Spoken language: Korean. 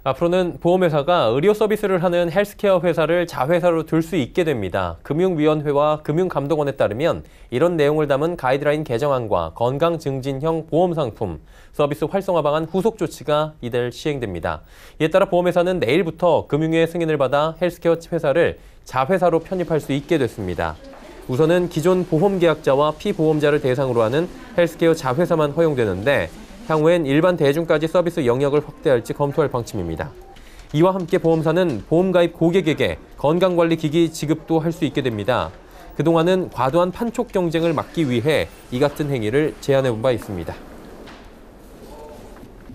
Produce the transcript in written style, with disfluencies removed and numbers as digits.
앞으로는 보험회사가 의료 서비스를 하는 헬스케어 회사를 자회사로 둘 수 있게 됩니다. 금융위원회와 금융감독원에 따르면 이런 내용을 담은 가이드라인 개정안과 건강증진형 보험상품, 서비스 활성화 방안 후속 조치가 이달 시행됩니다. 이에 따라 보험회사는 내일부터 금융위의 승인을 받아 헬스케어 회사를 자회사로 편입할 수 있게 됐습니다. 우선은 기존 보험계약자와 피보험자를 대상으로 하는 헬스케어 자회사만 허용되는데 향후엔 일반 대중까지 서비스 영역을 확대할지 검토할 방침입니다. 이와 함께 보험사는 보험가입 고객에게 건강관리기기 지급도 할 수 있게 됩니다. 그동안은 과도한 판촉 경쟁을 막기 위해 이 같은 행위를 제한해온 바 있습니다.